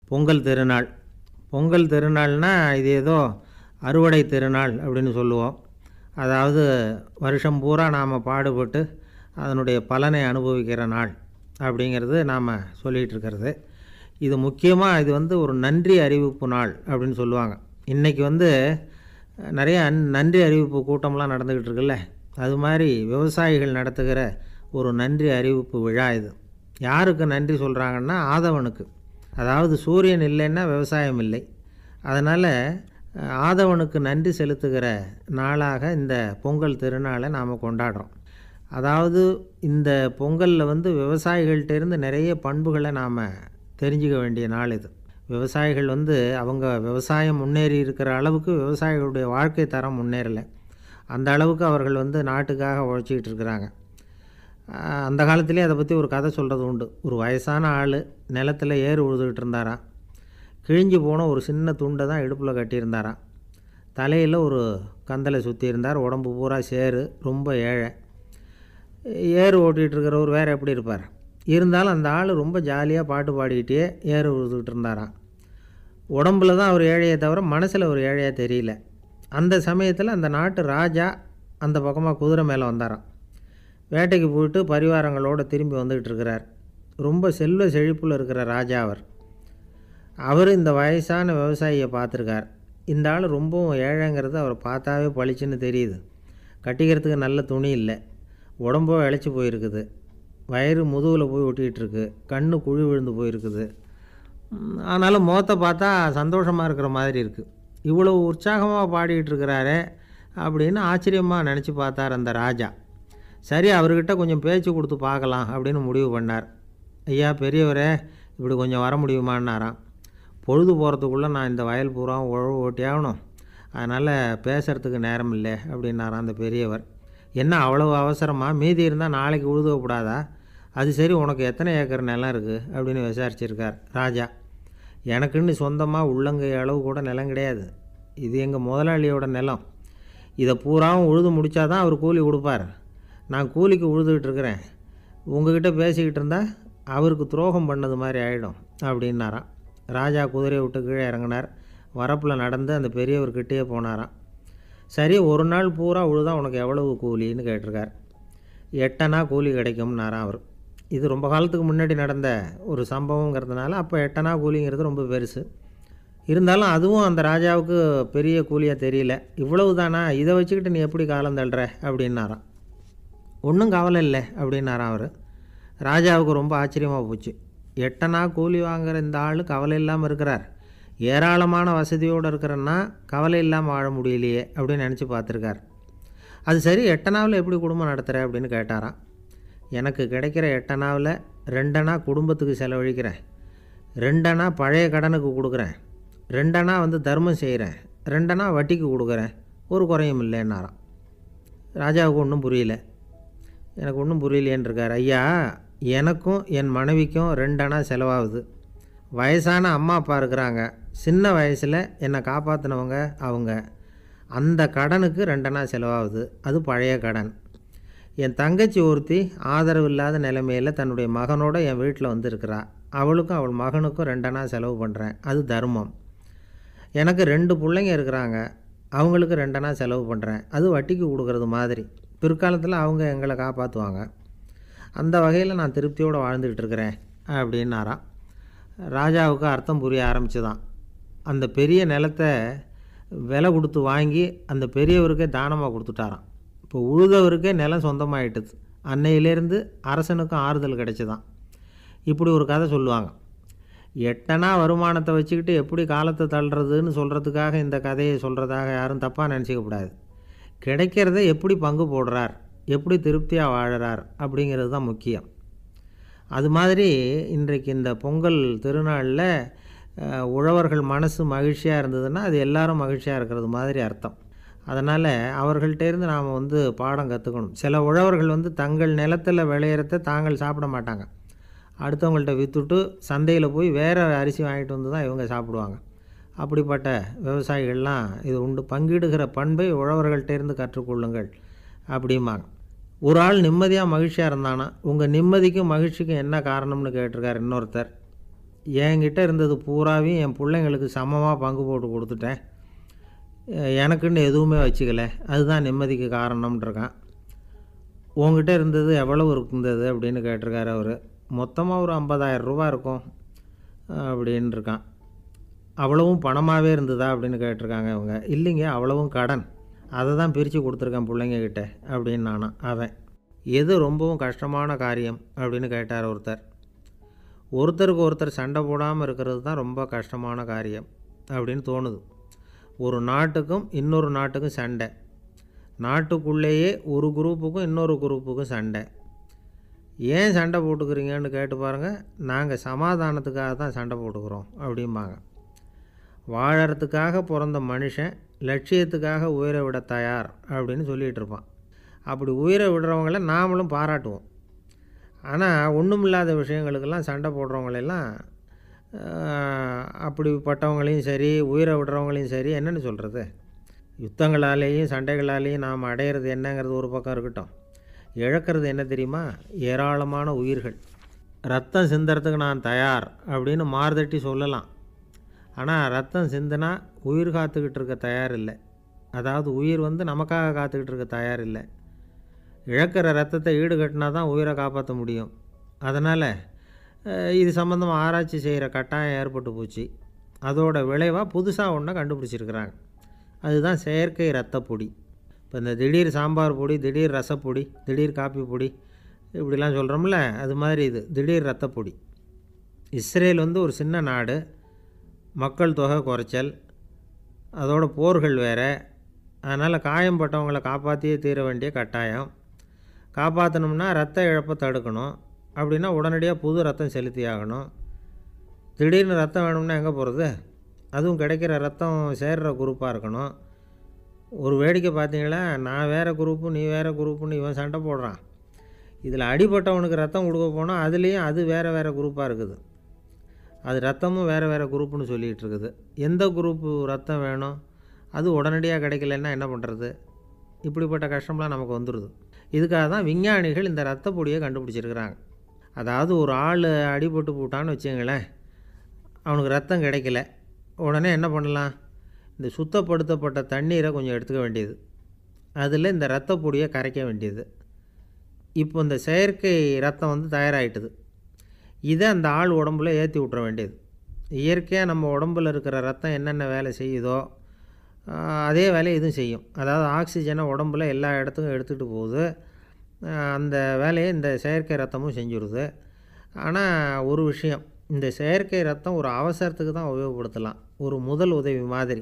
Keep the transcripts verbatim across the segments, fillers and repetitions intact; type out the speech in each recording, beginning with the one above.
பொங்கல் திருநாள். பொங்கல் திருநாள்னால் இது ஏதோ அறுவடை திருநாள் அப்படின்னு சொல்லுவோம். அதாவது வருஷம் பூரா நாம் பாடுபட்டு அதனுடைய பலனை அனுபவிக்கிற நாள் அப்படிங்கிறது நாம் சொல்லிகிட்ருக்கிறது. இது முக்கியமாக இது வந்து ஒரு நன்றி அறிவிப்பு நாள் அப்படின்னு சொல்லுவாங்க. இன்றைக்கி வந்து நிறைய நன்றி அறிவிப்பு கூட்டம்லாம் நடந்துக்கிட்டு இருக்குல்ல, அது மாதிரி விவசாயிகள் நடத்துகிற ஒரு நன்றி அறிவிப்பு விழா இது. யாருக்கு நன்றி சொல்கிறாங்கன்னா ஆதவனுக்கு. அதாவது சூரியன் இல்லைன்னா விவசாயம் இல்லை. அதனால் ஆதவனுக்கு நன்றி செலுத்துகிற நாளாக இந்த பொங்கல் திருநாளை நாம் கொண்டாடுறோம். அதாவது இந்த பொங்கலில் வந்து விவசாயிகள்கிட்டேருந்து நிறைய பண்புகளை நாம் தெரிஞ்சுக்க வேண்டிய நாள் இது. விவசாயிகள் வந்து அவங்க விவசாயம் முன்னேறி இருக்கிற அளவுக்கு விவசாயிகளுடைய வாழ்க்கை தரம் முன்னேறலை. அந்த அளவுக்கு அவர்கள் வந்து நாட்டுக்காக உழைச்சிக்கிட்டு இருக்கிறாங்க. அந்த காலத்திலே அதை பற்றி ஒரு கதை சொல்கிறது உண்டு. ஒரு வயசான ஆள் நிலத்தில் ஏறு உழுதுகிட்டு இருந்தாராம். கிழிஞ்சு போன ஒரு சின்ன துண்டை தான் இடுப்பில் கட்டியிருந்தாராம். தலையில் ஒரு கந்தலை சுற்றி இருந்தார். உடம்பு பூரா சேரு, ரொம்ப ஏழை. ஏறு ஓட்டிகிட்டு இருக்கிறவர் வேறு எப்படி இருப்பார்? இருந்தாலும் அந்த ஆள் ரொம்ப ஜாலியாக பாட்டு பாடிக்கிட்டே ஏறு உழுதுகிட்டு இருந்தாராம். உடம்பில் தான் அவர் ஏழையை தவிர மனசில் ஒரு ஏழையாக தெரியல. அந்த சமயத்தில் அந்த நாட்டு ராஜா அந்த பக்கமாக குதிரை மேலே வந்தாராம். வேட்டைக்கு போயிட்டு பரிவாரங்களோடு திரும்பி வந்துக்கிட்டு இருக்கிறார். ரொம்ப செல்வ செழிப்பில் இருக்கிற ராஜா அவர். அவர் இந்த வயசான விவசாயியை பார்த்துருக்கார். இந்த ஆள் ரொம்பவும் ஏழைங்கிறது அவர் பார்த்தாவே பளிச்சுன்னு தெரியுது. கட்டிக்கிறதுக்கு நல்ல துணி இல்லை, உடம்போ இழைச்சி போயிருக்குது, வயிறு முதுகில் போய் ஒட்டிகிட்டு இருக்கு, கண்ணு குழி விழுந்து போயிருக்குது. ஆனாலும் முகத்தை பார்த்தா சந்தோஷமாக இருக்கிற மாதிரி இருக்குது. இவ்வளோ உற்சாகமாக பாடிக்கிட்டு இருக்கிறாரே அப்படின்னு ஆச்சரியமாக நினச்சி பார்த்தார் அந்த ராஜா. சரி, அவர்கிட்ட கொஞ்சம் பேச்சு கொடுத்து பார்க்கலாம் அப்படின்னு முடிவு பண்ணார். ஐயா பெரியவரே, இப்படி கொஞ்சம் வர முடியுமான்னாராம். பொழுது போகிறதுக்குள்ளே நான் இந்த வயல் பூரா உழவு ஓட்டி ஆகணும், அதனால் பேசுகிறதுக்கு நேரம் இல்லை அப்படின்னாராம் அந்த பெரியவர். என்ன அவ்வளவு அவசரமாக? மீதி இருந்தால் நாளைக்கு உழுதக்கூடாதா? அது சரி, உனக்கு எத்தனை ஏக்கர் நிலம் இருக்குது அப்படின்னு விசாரிச்சிருக்கார் ராஜா. எனக்குன்னு சொந்தமாக உள்ளங்கை அளவு கூட நிலம் கிடையாது. இது எங்கள் முதலாளியோட நிலம். இதை பூராவும் உழுது முடித்தா தான் அவர் கூலி கொடுப்பார். நான் கூலிக்கு உழுதுகிட்டு இருக்கிறேன். உங்ககிட்ட பேசிக்கிட்டு இருந்தால் அவருக்கு துரோகம் பண்ணது மாதிரி ஆகிடும் அப்படின்னாராம். ராஜா குதிரையை விட்டு கீழே இறங்கினார். வரப்பில் நடந்து அந்த பெரியவர்கிட்டே போனாராம். சரி, ஒரு நாள் பூரா உழுதா உனக்கு எவ்வளவு கூலின்னு கேட்டிருக்கார். எட்டனா கூலி கிடைக்கும்னாராம் அவர். இது ரொம்ப காலத்துக்கு முன்னாடி நடந்த ஒரு சம்பவங்கிறதுனால அப்போ எட்டனா கூலிங்கிறது ரொம்ப பெருசு. இருந்தாலும் அதுவும் அந்த ராஜாவுக்கு பெரிய கூலியாக தெரியல. இவ்வளவு தானா, இதை வச்சுக்கிட்டு நீ எப்படி காலம் தள்ளுற அப்படின்னாராம். ஒன்றும் கவலை இல்லை அப்படின்னாராம் அவர். ராஜாவுக்கு ரொம்ப ஆச்சரியமாக போச்சு. எட்டனா கூலி வாங்குகிற இந்த ஆள் கவலை இல்லாமல் இருக்கிறார், ஏராளமான வசதியோடு இருக்கிறன்னா கவலை இல்லாமல் வாழ முடியலையே அப்படின்னு நினச்சி பார்த்துருக்கார். அது சரி, எட்டனாவில் எப்படி குடும்பம் நடத்துகிற அப்படின்னு கேட்டாராம். எனக்கு கிடைக்கிற எட்டனாவில் ரெண்டனா குடும்பத்துக்கு செலவழிக்கிறேன், ரெண்டனா பழைய கடனுக்கு கொடுக்குறேன், ரெண்டனா வந்து தர்மம் செய்கிறேன், ரெண்டனா வட்டிக்கு கொடுக்குறேன், ஒரு குறையும் இல்லைன்னாராம். ராஜாவுக்கு ஒன்றும் புரியல. எனக்கு ஒன்றும் புரியலையேன்னு இருக்கார். ஐயா, எனக்கும் என் மனைவிக்கும் ரெண்டனா செலவாகுது. வயசான அம்மா அப்பா இருக்கிறாங்க, சின்ன வயசில் என்னை காப்பாற்றினவங்க அவங்க. அந்த கடனுக்கு ரெண்டனா செலவாகுது, அது பழைய கடன். என் தங்கச்சி ஒருத்தி ஆதரவு இல்லாத நிலைமையில் தன்னுடைய மகனோட என் வீட்டில் வந்துருக்கிறா. அவளுக்கும் அவள் மகனுக்கும் ரெண்டனா செலவு பண்ணுறேன், அது தர்மம். எனக்கு ரெண்டு பிள்ளைங்க இருக்கிறாங்க, அவங்களுக்கு ரெண்டனா செலவு பண்ணுறேன், அது வட்டிக்கு கொடுக்கறது மாதிரி. பிற்காலத்தில் அவங்க எங்களை காப்பாற்றுவாங்க. அந்த வகையில் நான் திருப்தியோடு வாழ்ந்துக்கிட்டு இருக்கிறேன் அப்படின்னாராம். ராஜாவுக்கு அர்த்தம் புரிய ஆரம்பிச்சுதான். அந்த பெரிய நிலத்தை விலை கொடுத்து வாங்கி அந்த பெரியவருக்கே தானமாக கொடுத்துட்டாராம். இப்போ உழுதவருக்கே நிலம் சொந்தமாகிட்டுது. அன்னையிலேருந்து அரசனுக்கும் ஆறுதல் கிடைச்சிதான். இப்படி ஒரு கதை சொல்லுவாங்க. எட்டனா வருமானத்தை வச்சுக்கிட்டு எப்படி காலத்தை தள்ளுறதுன்னு சொல்கிறதுக்காக இந்த கதையை சொல்கிறதாக யாரும் தப்பாக நினச்சிக்கக்கூடாது. கிடைக்கிறத எப்படி பங்கு போடுறார், எப்படி திருப்தியாக வாழறார் அப்படிங்கிறது தான் முக்கியம். அது மாதிரி இன்றைக்கு இந்த பொங்கல் திருநாளில் உழவர்கள் மனசு மகிழ்ச்சியாக இருந்ததுன்னா அது எல்லாரும் மகிழ்ச்சியாக இருக்கிறது மாதிரி அர்த்தம். அதனால் அவர்கள்ட்டேருந்து நாம் வந்து பாடம் கற்றுக்கணும். சில உழவர்கள் வந்து தங்கள் நிலத்தில் விளையிறத தாங்கள் சாப்பிட மாட்டாங்க, அடுத்தவங்கள்ட்ட விற்றுட்டு சந்தையில் போய் வேறு அரிசி வாங்கிட்டு வந்து தான் இவங்க சாப்பிடுவாங்க. அப்படிப்பட்ட விவசாயிகள்லாம் இது உண்டு. பங்கிடுகிற பண்பை உழவர்கள்ட்டேருந்து கற்றுக்கொள்ளுங்கள் அப்படிம்பாங்க. ஒரு ஆள் நிம்மதியாக மகிழ்ச்சியாக இருந்தானா, உங்கள் நிம்மதிக்கும் மகிழ்ச்சிக்கும் என்ன காரணம்னு கேட்டிருக்கார் இன்னொருத்தர். என்கிட்ட இருந்தது பூராவையும் என் பிள்ளைங்களுக்கு சமமாக பங்கு போட்டு கொடுத்துட்டேன், எனக்குன்னு எதுவுமே வச்சுக்கல, அதுதான் நிம்மதிக்கு காரணம்ன்றிருக்கான். உங்ககிட்ட இருந்தது எவ்வளவு இருந்தது அப்படின்னு கேட்டிருக்காரு அவர். மொத்தமாக ஒரு ஐம்பதாயிரம் ரூபா இருக்கும் அப்படின்னு இருக்கான். அவ்வளவும் பணமாகவே இருந்ததா அப்படின்னு கேட்டிருக்காங்க அவங்க. இல்லைங்க, அவ்வளவும் கடன், அதை தான் பிரித்து கொடுத்துருக்கேன் பிள்ளைங்கக்கிட்ட அப்படின்னு நானா. அவன் எது ரொம்பவும் கஷ்டமான காரியம் அப்படின்னு கேட்டார் ஒருத்தர். ஒருத்தருக்கு ஒருத்தர் சண்டை போடாமல் இருக்கிறது தான் ரொம்ப கஷ்டமான காரியம் அப்படின்னு தோணுது. ஒரு நாட்டுக்கும் இன்னொரு நாட்டுக்கும் சண்டை, நாட்டுக்குள்ளேயே ஒரு குரூப்புக்கும் இன்னொரு குரூப்புக்கும் சண்டை. ஏன் சண்டை போட்டுக்கிறீங்கன்னு கேட்டு பாருங்கள். நாங்கள் சமாதானத்துக்காக தான் சண்டை போட்டுக்கிறோம் அப்படிம்பாங்க. வாழறதுக்காக பிறந்த மனுஷன் லட்சியத்துக்காக உயிரை விட தயார் அப்படின்னு சொல்லிகிட்டு இருப்பான். அப்படி உயிரை விடுறவங்கள நாமளும் பாராட்டுவோம். ஆனால் ஒன்றுமில்லாத விஷயங்களுக்கெல்லாம் சண்டை போடுறவங்களெல்லாம், அப்படிப்பட்டவங்களையும் சரி உயிரை விடுறவங்களையும் சரி என்னென்னு சொல்கிறது, யுத்தங்களாலேயும் சண்டைகளாலேயும் நாம் அடையிறது என்னங்கிறது ஒரு பக்கம் இருக்கட்டும், இழக்கிறது என்ன தெரியுமா, ஏராளமான உயிர்கள். ரத்தம் சிந்துறதுக்கு நான் தயார் அப்படின்னு மார்தட்டி சொல்லலாம். ஆனால் ரத்தம் சிந்தினா உயிர் காத்துக்கிட்டு இருக்க தயார் இல்லை. அதாவது உயிர் வந்து நமக்காக காத்துக்கிட்டு இருக்க தயார் இல்லை. இழக்கிற ரத்தத்தை ஈடுகட்டினா தான் உயிரை காப்பாற்ற முடியும். அதனால் இது சம்மந்தமாக ஆராய்ச்சி செய்கிற கட்டாயம் ஏற்பட்டு போச்சு. அதோட விளைவாக புதுசாக ஒன்றை கண்டுபிடிச்சிருக்கிறாங்க. அதுதான் செயற்கை ரத்த பொடி. இப்போ இந்த திடீர் சாம்பார் பொடி, திடீர் ரசப்பொடி, திடீர் காப்பி பொடி இப்படிலாம் சொல்கிறோம்ல, அது மாதிரி இது திடீர் ரத்த பொடி. இஸ்ரேல் வந்து ஒரு சின்ன நாடு, மக்கள் தொகை குறைச்சல், அதோட போர்கள் வேறு. அதனால் காயம்பட்டவங்களை காப்பாற்றியே தீர வேண்டிய கட்டாயம். காப்பாற்றணும்னா ரத்த இழப்பை தடுக்கணும். அப்படின்னா உடனடியாக புது ரத்தம் செலுத்தி ஆகணும். திடீர்னு ரத்தம் வேணும்னா எங்கே போகிறது? அதுவும் கிடைக்கிற ரத்தம் சேர்கிற குரூப்பாக இருக்கணும். ஒரு வேடிக்கை பார்த்தீங்களா, நான் வேறு குரூப்பு நீ வேறு குரூப்புன்னு இவன் சண்டை போடுறான். இதில் அடிபட்டவனுக்கு ரத்தம் கொடுக்க போனால் அதுலேயும் அது வேறு வேறு குரூப்பாக இருக்குது. அது ரத்தமும் வேறு வேறு குரூப்புன்னு சொல்லிகிட்டு இருக்குது. எந்த குரூப்பு ரத்தம் வேணும், அது உடனடியாக கிடைக்கலன்னா என்ன பண்ணுறது? இப்படிப்பட்ட கஷ்டம்லாம் நமக்கு வந்துடுது. இதுக்காக தான் விஞ்ஞானிகள் இந்த ரத்த பொடியை கண்டுபிடிச்சிருக்கிறாங்க. அதாவது ஒரு ஆள் அடிபட்டு போட்டான்னு வச்சுங்களேன், அவனுக்கு ரத்தம் கிடைக்கல, உடனே என்ன பண்ணலாம், இந்த சுத்தப்படுத்தப்பட்ட தண்ணீரை கொஞ்சம் எடுத்துக்க வேண்டியது, அதில் இந்த ரத்த பொடியை கரைக்க வேண்டியது. இப்போ இந்த செயற்கை ரத்தம் வந்து தயாராகிட்டுது. இதை அந்த ஆள் உடம்புல ஏற்றி விட்ற வேண்டியது. இயற்கையாக நம்ம உடம்பில் இருக்கிற ரத்தம் என்னென்ன வேலை செய்யுதோ அதே வேலையை இதுவும் செய்யும். அதாவது ஆக்சிஜனை உடம்பில் எல்லா இடத்துக்கும் எடுத்துகிட்டு போகுது. அந்த வேலையை இந்த செயற்கை ரத்தமும் செஞ்சுருது. ஆனால் ஒரு விஷயம், இந்த செயற்கை ரத்தம் ஒரு அவசரத்துக்கு தான் உபயோகப்படுத்தலாம், ஒரு முதல் உதவி மாதிரி.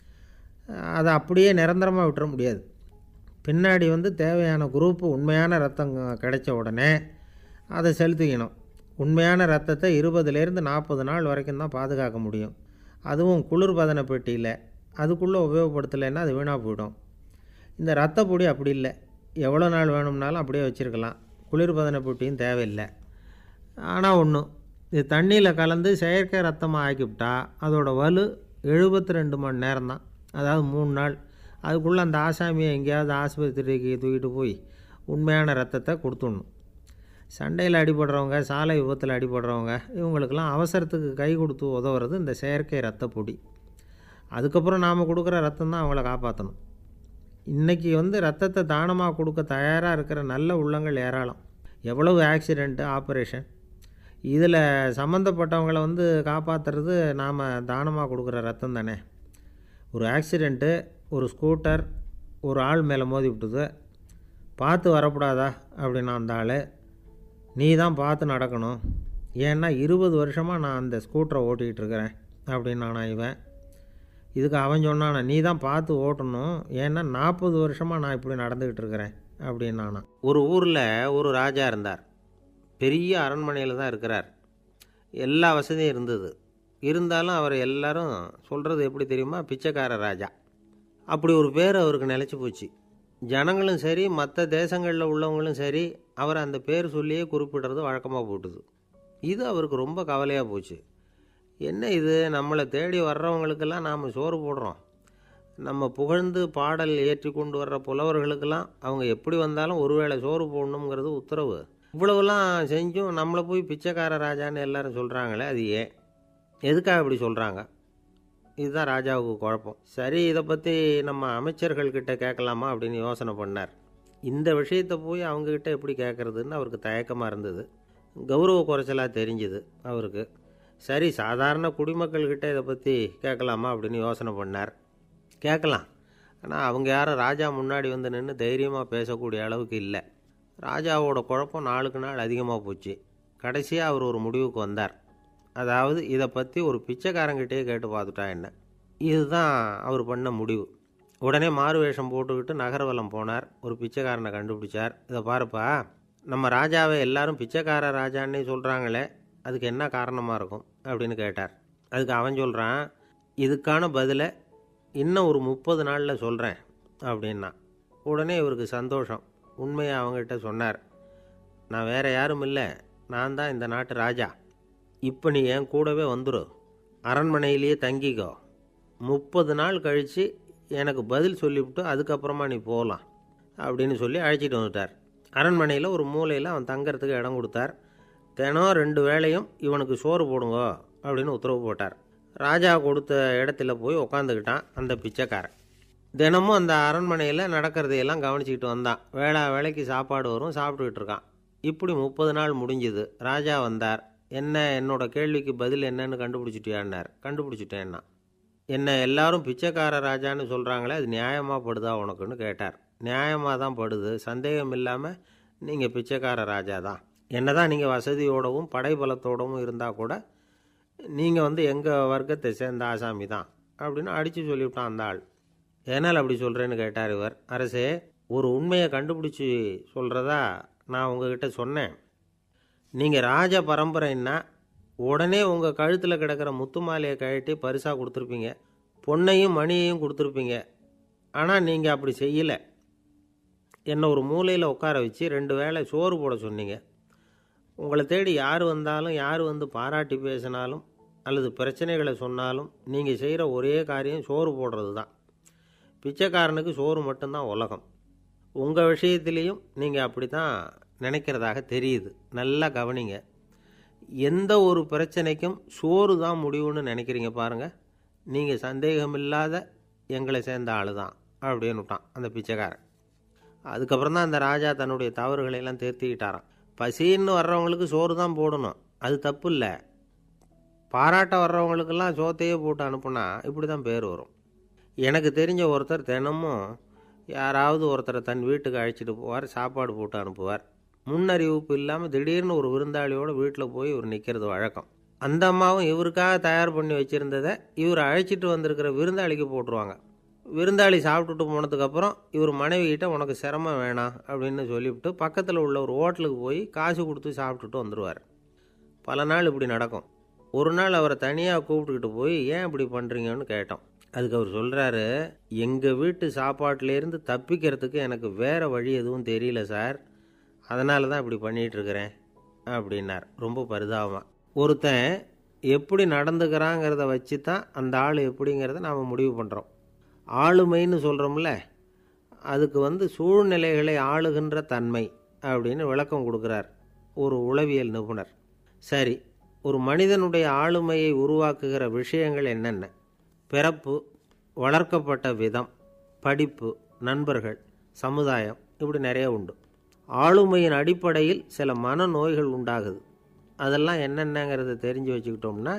அதை அப்படியே நிரந்தரமாக விட்டுற முடியாது. பின்னாடி வந்து தேவையான குரூப்பு உண்மையான ரத்தம் கிடைச்ச உடனே அதை செலுத்திக்கணும். உண்மையான ரத்தத்தை இருபதுலேருந்து நாற்பது நாள் வரைக்கும் தான் பாதுகாக்க முடியும். அதுவும் குளிர்பதன பெட்டியில். அதுக்குள்ளே உபயோகப்படுத்தலைன்னா அது வீணாக போயிடும். இந்த ரத்த பொடி அப்படி இல்லை, எவ்வளோ நாள் வேணும்னாலும் அப்படியே வச்சுருக்கலாம், குளிர்பதன பெட்டியும் தேவையில்லை. ஆனால் ஒன்று, இது தண்ணியில் கலந்து செயற்கை ரத்தமாக ஆக்கிவிட்டா அதோட வலு எழுபத்தி ரெண்டு மணி நேரம் தான், அதாவது மூணு நாள். அதுக்குள்ளே அந்த ஆசாமியை எங்கேயாவது ஆஸ்பத்திரிக்கு தூக்கிட்டு போய் உண்மையான ரத்தத்தை கொடுத்துடணும். சண்டையில் அடிபடுறவங்க, சாலை விபத்தில் அடிபடுறவங்க, இவங்களுக்கெல்லாம் அவசரத்துக்கு கை கொடுத்து உதவுறது இந்த செயற்கை ரத்த பொடி. அதுக்கப்புறம் நாம் கொடுக்குற ரத்தம் தான் அவங்கள காப்பாற்றணும். இன்றைக்கி வந்து ரத்தத்தை தானமாக கொடுக்க தயாராக இருக்கிற நல்ல உள்ளங்கள் ஏராளம். எவ்வளவு ஆக்சிடெண்ட்டு, ஆப்ரேஷன், இதில் சம்மந்தப்பட்டவங்களை வந்து காப்பாற்றுறது நாம் தானமாக கொடுக்குற ரத்தம் தானே. ஒரு ஆக்சிடெண்ட்டு, ஒரு ஸ்கூட்டர் ஒரு ஆள் மேலே மோதி விட்டுது, பார்த்து வரக்கூடாதா அப்படின்னா அந்த ஆள், நீ தான் பார்த்து நடக்கணும், ஏன்னா இருபது வருஷமாக நான் அந்த ஸ்கூட்டரை ஓட்டிகிட்டு இருக்கிறேன் அப்படின்னு நானா இவன். இதுக்கு அவன் சொன்னானா, நீ தான் பார்த்து ஓட்டணும், ஏன்னா நாற்பது வருஷமாக நான் இப்படி நடந்துக்கிட்டு இருக்கிறேன் அப்படின்னு நானா. ஒரு ஊரில் ஒரு ராஜா இருந்தார். பெரிய அரண்மனையில் தான் இருக்கிறார். எல்லா வசதியும் இருந்தது. இருந்தாலும் அவர் எல்லாரும் சொல்கிறது எப்படி தெரியுமா, பிச்சைக்கார ராஜா. அப்படி ஒரு பேர் அவருக்கு நிலச்சி போச்சு. ஜனங்களும் சரி மற்ற தேசங்களில் உள்ளவங்களும் சரி அவர் அந்த பேர் சொல்லியே குறிப்பிடுறது வழக்கமாக போட்டுது. இது அவருக்கு ரொம்ப கவலையாக போச்சு. என்ன இது, நம்மளை தேடி வர்றவங்களுக்கெல்லாம் நாம் சோறு போடுறோம், நம்ம புகழ்ந்து பாடல் ஏற்றி கொண்டு வர்ற புலவர்களுக்கெல்லாம் அவங்க எப்படி வந்தாலும் ஒருவேளை சோறு போடணுங்கிறது உத்தரவு. இவ்வளவுலாம் செஞ்சும் நம்மளை போய் பிச்சைக்கார ராஜான்னு எல்லாரும் சொல்கிறாங்களே, அது ஏன் எதுக்காக இப்படி சொல்கிறாங்க? இதுதான் ராஜாவுக்கு குழப்பம். சரி, இதை பற்றி நம்ம அமைச்சர்கள்கிட்ட கேட்கலாமா அப்படின்னு யோசனை பண்ணார். இந்த விஷயத்தை போய் அவங்கக்கிட்ட எப்படி கேட்குறதுன்னு அவருக்கு தயக்கமாக இருந்தது. கௌரவ குறைச்சலாக தெரிஞ்சுது அவருக்கு. சரி, சாதாரண குடிமக்கள்கிட்ட இதை பற்றி கேட்கலாமா அப்படின்னு யோசனை பண்ணார். கேட்கலாம், ஆனால் அவங்க யாரும் ராஜா முன்னாடி வந்து நின்று தைரியமாக பேசக்கூடிய அளவுக்கு இல்லை. ராஜாவோட குழப்பம் நாளுக்கு நாள் அதிகமாக போச்சு. கடைசியாக அவர் ஒரு முடிவுக்கு வந்தார். அதாவது இதை பற்றி ஒரு பிச்சைக்காரங்கிட்டே கேட்டு பார்த்துட்டா என்ன. இதுதான் அவர் பண்ண முடிவு. உடனே மாறு வேஷம் போட்டுக்கிட்டு நகர்வலம் போனார். ஒரு பிச்சைக்காரனை கண்டுபிடிச்சார். இதை பாருப்பா, நம்ம ராஜாவை எல்லாரும் பிச்சைக்கார ராஜான்னே சொல்கிறாங்களே, அதுக்கு என்ன காரணமாக இருக்கும் அப்படின்னு கேட்டார். அதுக்கு அவன் சொல்கிறான், இதுக்கான பதிலை இன்னும் ஒரு முப்பது நாளில் சொல்கிறேன் அப்படின்னா. உடனே இவருக்கு சந்தோஷம். உண்மையை அவங்ககிட்ட சொன்னார். நான் வேறு யாரும் இல்லை, நான் தான் இந்த நாட்டு ராஜா. இப்போ நீ என் கூடவே வந்துடு, அரண்மனையிலேயே தங்கிக்கோ. முப்பது நாள் கழித்து எனக்கு பதில் சொல்லிவிட்டு அதுக்கப்புறமா நீ போகலாம் அப்படின்னு சொல்லி அழைச்சிட்டு வந்துட்டார். அரண்மனையில் ஒரு மூலையில் அவன் தங்கிறதுக்கு இடம் கொடுத்தார். தினம் ரெண்டு வேளையும் இவனுக்கு சோறு போடுங்க அப்படின்னு உத்தரவு போட்டார். ராஜா கொடுத்த இடத்துல போய் உக்காந்துக்கிட்டான் அந்த பிச்சைக்காரன். தினமும் அந்த அரண்மனையில் நடக்கிறதையெல்லாம் கவனிச்சிக்கிட்டு வந்தான். வேளா வேலைக்கு சாப்பாடு வரும், சாப்பிட்டுக்கிட்டு இருக்கான். இப்படி முப்பது நாள் முடிஞ்சுது. ராஜா வந்தார். என்ன, என்னோட கேள்விக்கு பதில் என்னன்னு கண்டுபிடிச்சிட்டியான்னார். கண்டுபிடிச்சிட்டேன்னா. என்ன எல்லாரும் பிச்சைக்கார ராஜான்னு சொல்கிறாங்களே, அது நியாயமாக படுதா உனக்குன்னு கேட்டார். நியாயமாக தான் படுது, சந்தேகம் இல்லாமல் நீங்கள் பிச்சைக்கார ராஜா தான். என்ன தான் நீங்கள் வசதியோடவும் படைபலத்தோடவும் இருந்தால் கூட நீங்கள் வந்து எங்கள் வர்க்கத்தை சேர்ந்த ஆசாமி தான் அப்படின்னு அடித்து சொல்லிவிட்டான் அந்த ஆள். ஏனால் அப்படி சொல்கிறேன்னு கேட்டார் இவர். அரசே, ஒரு உண்மையை கண்டுபிடிச்சி சொல்கிறதா நான் உங்ககிட்ட சொன்னேன். நீங்கள் ராஜ பரம்பரைன்னா உடனே உங்கள் கழுத்தில் கிடக்கிற முத்து மாலையை கழட்டி பரிசாக கொடுத்துருப்பீங்க, பொன்னையும் மணியையும் கொடுத்துருப்பீங்க. ஆனால் நீங்கள் அப்படி செய்யலை. என்னை ஒரு மூலையில் உட்கார வச்சு ரெண்டு வேளை சோறு போட சொன்னீங்க. உங்களை தேடி யார் வந்தாலும், யார் வந்து பாராட்டி பேசினாலும் அல்லது பிரச்சனைகளை சொன்னாலும் நீங்கள் செய்கிற ஒரே காரியம் சோறு போடுறது தான். பிச்சைக்காரனுக்கு சோறு மட்டும்தான் உலகம். உங்கள் விஷயத்துலேயும் நீங்கள் அப்படி தான் நினைக்கிறதாக தெரியுது. நல்லா கவனிங்க. எந்த ஒரு பிரச்சனைக்கும் சோறு தான் முடிவுன்னு நினைக்கிறீங்க பாருங்கள். நீங்கள் சந்தேகமில்லாத எங்களை சேர்ந்த ஆள் தான் அப்படின்னு விட்டான் அந்த பிச்சைக்காரன். அதுக்கப்புறம் தான் அந்த ராஜா தன்னுடைய தவறுகளையெல்லாம் தேர்த்திக்கிட்டாராம். பசின்னு வர்றவங்களுக்கு சோறு தான் போடணும், அது தப்பு இல்லை. பாராட்ட வர்றவங்களுக்கெல்லாம் சோத்தையே போட்டு அனுப்புனா இப்படி தான் பேர் வரும். எனக்கு தெரிஞ்ச ஒருத்தர் தினமும் யாராவது ஒருத்தரை தன் வீட்டுக்கு அழைச்சிட்டு போவார், சாப்பாடு போட்டு அனுப்புவார். முன்னறிவிப்பு இல்லாமல் திடீர்னு ஒரு விருந்தாளியோட வீட்டில் போய் இவர் நிற்கிறது வழக்கம். அந்த அம்மாவும் இவருக்காக தயார் பண்ணி வச்சுருந்ததை இவர் அழைச்சிட்டு வந்திருக்கிற விருந்தாளிக்கு போட்டுருவாங்க. விருந்தாளி சாப்பிட்டுட்டு போனதுக்கப்புறம் இவர் மனைவிகிட்ட உனக்கு சிரமம் வேணாம் அப்படின்னு சொல்லிவிட்டு பக்கத்தில் உள்ள ஒரு ஹோட்டலுக்கு போய் காசு கொடுத்து சாப்பிட்டுட்டு வந்துடுவார். பல நாள் இப்படி நடக்கும். ஒரு நாள் அவரை தனியாக கூப்பிட்டுக்கிட்டு போய் ஏன் இப்படி பண்ணுறீங்கன்னு கேட்டோம். அதுக்கு அவர் சொல்கிறாரு, எங்கள் வீட்டு சாப்பாட்டிலேருந்து தப்பிக்கிறதுக்கு எனக்கு வேறு வழி எதுவும் தெரியல சார், அதனால தான் இப்படி பண்ணிகிட்ருக்கிறேன் அப்படின்னார் ரொம்ப பரிதாபமாக. ஒருத்தன் எப்படி நடந்துக்கிறாங்கிறத வச்சு தான் அந்த ஆள் எப்படிங்கிறத நாம் முடிவு பண்ணுறோம். ஆளுமைன்னு சொல்கிறோம்ல, அதுக்கு வந்து சூழ்நிலைகளை ஆளுகின்ற தன்மை அப்படின்னு விளக்கம் கொடுக்குறார் ஒரு உளவியல் நிபுணர். சரி, ஒரு மனிதனுடைய ஆளுமையை உருவாக்குகிற விஷயங்கள் என்னென்ன? பிறப்பு, வளர்க்கப்பட்ட விதம், படிப்பு, நண்பர்கள், சமுதாயம், இப்படி நிறைய உண்டு. ஆளுமையின் அடிப்படையில் சில மனநோய்கள் உண்டாகுது. அதெல்லாம் என்னென்னங்கிறத தெரிஞ்சு வச்சுக்கிட்டோம்னா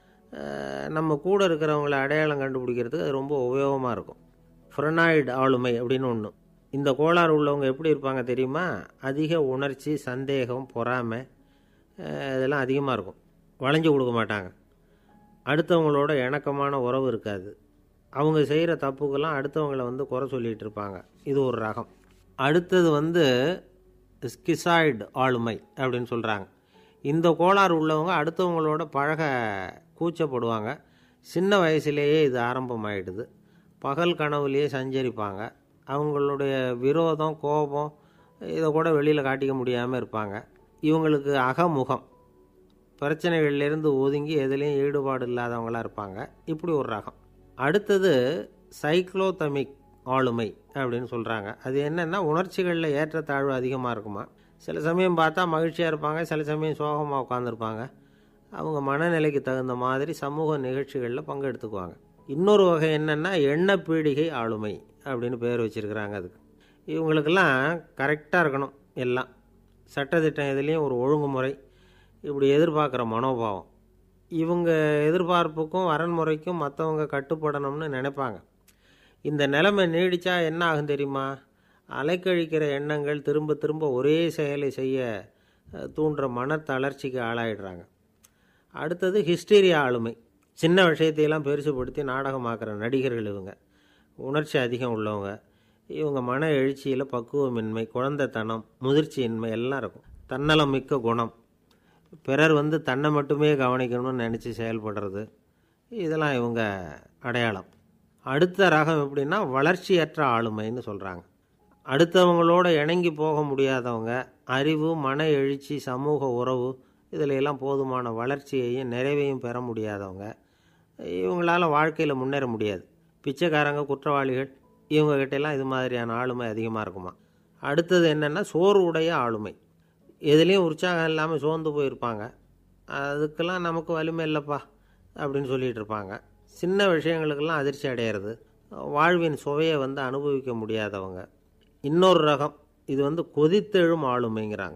நம்ம கூட இருக்கிறவங்கள அடையாளம் கண்டுபிடிக்கிறதுக்கு அது ரொம்ப உபயோகமாக இருக்கும். ஃப்ரெனாய்டு ஆளுமை அப்படின்னு ஒன்று. இந்த கோளாறு உள்ளவங்க எப்படி இருப்பாங்க தெரியுமா? அதிக உணர்ச்சி, சந்தேகம், பொறாமை இதெல்லாம் அதிகமாக இருக்கும். வளைஞ்சு கொடுக்க மாட்டாங்க. அடுத்தவங்களோட இணக்கமான உறவு இருக்காது. அவங்க செய்கிற தப்புக்கெல்லாம் அடுத்தவங்களை வந்து குறை சொல்லிகிட்டு இருப்பாங்க. இது ஒரு ரகம். அடுத்தது வந்து ஸ்கிசாய்டு ஆளுமை அப்படின்னு சொல்கிறாங்க. இந்த கோளாறு உள்ளவங்க அடுத்தவங்களோட பழக கூச்சப்படுவாங்க. சின்ன வயசுலேயே இது ஆரம்பமாயிடுது. பகல் கனவுலேயே சஞ்சரிப்பாங்க. அவங்களுடைய விரோதம், கோபம் இதை கூட வெளியில் காட்டிக்க முடியாமல் இருப்பாங்க. இவங்களுக்கு அகமுகம், பிரச்சனைகள்லேருந்து ஒதுங்கி எதுலேயும் ஈடுபாடு இல்லாதவங்களாக இருப்பாங்க. இப்படி ஒரு ரகம். அடுத்தது சைக்ளோதமிக் ஆளுமை அப்படின்னு சொல்கிறாங்க. அது என்னென்னா, உணர்ச்சிகளில் ஏற்றத்தாழ்வு அதிகமாக இருக்குமா. சில சமயம் பார்த்தா மகிழ்ச்சியாக இருப்பாங்க, சில சமயம் சோகமாக உட்காந்துருப்பாங்க. அவங்க மனநிலைக்கு தகுந்த மாதிரி சமூக நிகழ்ச்சிகளில் பங்கெடுத்துக்குவாங்க. இன்னொரு வகை என்னென்னா எண்ண பீடிகை ஆளுமை அப்படின்னு பேர் வச்சுருக்கிறாங்க. அதுக்கு இவங்களுக்கெல்லாம் கரெக்டாக இருக்கணும், எல்லாம் சட்டத்திட்டம் இதுலேயும் ஒரு ஒழுங்குமுறை, இப்படி எதிர்பார்க்குற மனோபாவம். இவங்க எதிர்பார்ப்புக்கும் வரன்முறைக்கும் மற்றவங்க கட்டுப்படணும்னு நினைப்பாங்க. இந்த நிலைமை நீடித்தா என்ன ஆகும் தெரியுமா? அலைக்கழிக்கிற எண்ணங்கள் திரும்ப திரும்ப ஒரே செயலை செய்ய தூண்டுற மன தளர்ச்சிக்கு ஆளாயிடுறாங்க. அடுத்தது ஹிஸ்டீரியா ஆளுமை. சின்ன விஷயத்தையெல்லாம் பெருசுப்படுத்தி நாடகமாக்குற நடிகர்கள் இவங்க. உணர்ச்சி அதிகம் உள்ளவங்க. இவங்க மன எழுச்சியில் பக்குவமின்மை, குழந்தைத்தனம், முதிர்ச்சியின்மை எல்லாம் இருக்கும். தன்னலம் மிக்க குணம், பிறர் வந்து தன்னை மட்டுமே கவனிக்கணும்னு நினச்சி செயல்படுறது, இதெல்லாம் இவங்க அடையாளம். அடுத்த ரகம் எப்படின்னா வளர்ச்சியற்ற ஆளுமைன்னு சொல்கிறாங்க. அடுத்தவங்களோட இணங்கி போக முடியாதவங்க, அறிவு, மன எழுச்சி, சமூக உறவு இதில் எல்லாம் போதுமான வளர்ச்சியையும் நிறைவையும் பெற முடியாதவங்க. இவங்களால வாழ்க்கையில் முன்னேற முடியாது. பிச்சைக்காரங்க, குற்றவாளிகள், இவங்ககிட்டெல்லாம் இது மாதிரியான ஆளுமை அதிகமாக இருக்குமா. அடுத்தது என்னென்னா சோர்வுடைய ஆளுமை. எதுலேயும் உற்சாகம் இல்லாமல் சோர்ந்து போயிருப்பாங்க. அதுக்கெல்லாம் நமக்கு வலிமை இல்லைப்பா அப்படின்னு சொல்லிகிட்டு இருப்பாங்க. சின்ன விஷயங்களுக்கெல்லாம் அதிர்ச்சி அடையிறது, வாழ்வின் சுவையை வந்து அனுபவிக்க முடியாதவங்க. இன்னொரு ரகம், இது வந்து கொதித்தெழும் ஆளுமைங்கிறாங்க.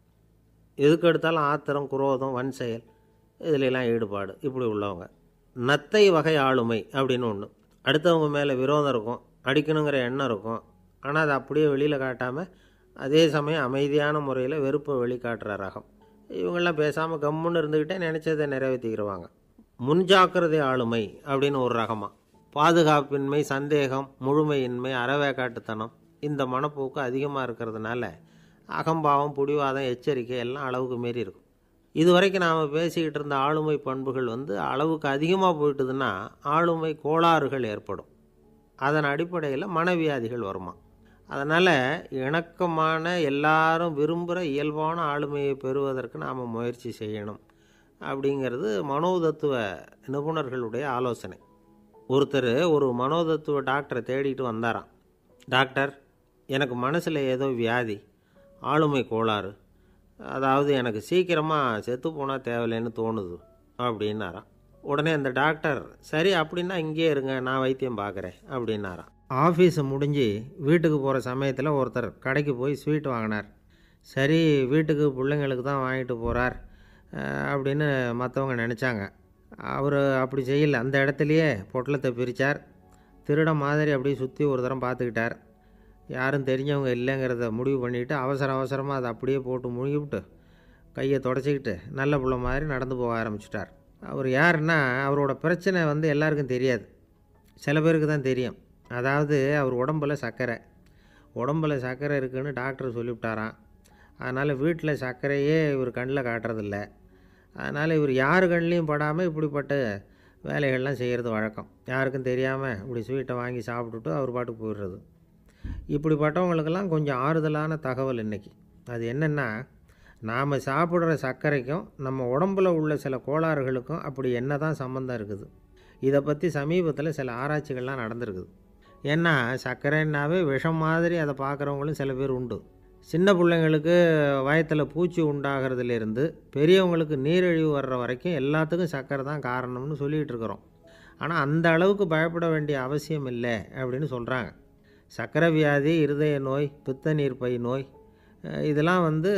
எதுக்கு எடுத்தாலும் ஆத்திரம், குரோதம், வன் செயல் இதிலெல்லாம் ஈடுபாடு, இப்படி உள்ளவங்க. நத்தை வகை ஆளுமை அப்படின்னு ஒன்று. அடுத்தவங்க மேலே விரோதம் இருக்கும், அடிக்கணுங்கிற எண்ணம் இருக்கும். ஆனால் அதை அப்படியே வெளியில் காட்டாமல் அதே சமயம் அமைதியான முறையில் வெறுப்பை வெளிக்காட்டுற ரகம். இவங்கெல்லாம் பேசாமல் கம்முன்னு இருந்துக்கிட்டே நினச்சதை நிறைவேற்றிக்கிறவாங்க. முன்ஜாக்கிரதை ஆளுமை அப்படின்னு ஒரு ரகமாக. பாதுகாப்பின்மை, சந்தேகம், முழுமையின்மை, அறவேக்காட்டுத்தனம் இந்த மனப்போக்கு அதிகமாக இருக்கிறதுனால அகம்பாவம், புடிவாதம், எச்சரிக்கை எல்லாம் அளவுக்கு மீறி இருக்கும். இது வரைக்கும் நாம் பேசிக்கிட்டு இருந்த ஆளுமை பண்புகள் வந்து அளவுக்கு அதிகமாக போயிட்டுதுன்னா ஆளுமை கோளாறுகள் ஏற்படும். அதன் அடிப்படையில் மனவியாதிகள் வருமா. அதனால் இணக்கமான, எல்லாரும் விரும்புகிற இயல்பான ஆளுமையை பெறுவதற்கு நாம் முயற்சி செய்யணும் அப்படிங்கிறது மனோதத்துவ நிபுணர்களுடைய ஆலோசனை. ஒருத்தர் ஒரு மனோதத்துவ டாக்டரை தேடிட்டு வந்தாராம். டாக்டர், எனக்கு மனசில் ஏதோ வியாதி, ஆளுமை கோளாறு, அதாவது எனக்கு சீக்கிரமாக செத்து போனால் தேவையில்லைன்னு தோணுது அப்படின்னாராம். உடனே அந்த டாக்டர், சரி அப்படின்னா இங்கே இருங்க, நான் வைத்தியம் பார்க்குறேன் அப்படின்னாராம். ஆஃபீஸு முடிஞ்சு வீட்டுக்கு போகிற சமயத்தில் ஒருத்தர் கடைக்கு போய் ஸ்வீட் வாங்கினார். சரி, வீட்டுக்கு பிள்ளைங்களுக்கு தான் வாங்கிட்டு போகிறார் அப்படின்னு மற்றவங்க நினச்சாங்க. அவர் அப்படி செய்யலை. அந்த இடத்துலையே பொட்டலத்தை பிரித்தார். திருட மாதிரி அப்படியே சுற்றி ஒரு தரம் பார்த்துக்கிட்டார். யாரும் தெரிஞ்சவங்க இல்லைங்கிறத முடிவு பண்ணிவிட்டு அவசர அவசரமாக அதை அப்படியே போட்டு முழுங்கிவிட்டு கையை தொடச்சிக்கிட்டு நல்ல பிள்ளை மாதிரி நடந்து போக ஆரம்பிச்சிட்டார். அவர் யாருன்னா, அவரோட பிரச்சனை வந்து எல்லாருக்கும் தெரியாது, சில பேருக்கு தான் தெரியும். அதாவது அவர் உடம்பில் சர்க்கரை உடம்பில் சர்க்கரை இருக்குதுன்னு டாக்டர் சொல்லிவிட்டாராம். அதனால் வீட்டில் சர்க்கரையே இவர் கண்ணில் காட்டுறதில்ல. அதனால் இவர் யார் கண்ணிலையும் படாமல் இப்படிப்பட்ட வேலைகள்லாம் செய்கிறது வழக்கம். யாருக்கும் தெரியாமல் இப்படி ஸ்வீட்டை வாங்கி சாப்பிட்டுட்டு அவர் பாட்டுக்கு போயிடுறது. இப்படிப்பட்டவங்களுக்கெல்லாம் கொஞ்சம் ஆறுதலான தகவல் இன்றைக்கி. அது என்னென்னா, நாம் சாப்பிட்ற சர்க்கரைக்கும் நம்ம உடம்பில் உள்ள சில கோளாறுகளுக்கும் அப்படி என்ன தான் சம்மந்தம் இருக்குது. இதை பற்றி சமீபத்தில் சில ஆராய்ச்சிகள்லாம் நடந்திருக்குது. ஏன்னா சர்க்கரைன்னாவே விஷம் மாதிரி அதை பார்க்குறவங்களும் சில பேர் உண்டு. சின்ன பிள்ளைங்களுக்கு வயத்தில் பூச்சி உண்டாகிறதுலேருந்து பெரியவங்களுக்கு நீரிழிவு வர்ற வரைக்கும் எல்லாத்துக்கும் சர்க்கரை தான் காரணம்னு சொல்லிகிட்டு இருக்கிறோம். ஆனால் அந்த அளவுக்கு பயப்பட வேண்டிய அவசியம் இல்லை அப்படின்னு சொல்கிறாங்க. சர்க்கரை வியாதி, இருதய நோய், பித்த நீர்ப்பை நோய், இதெல்லாம் வந்து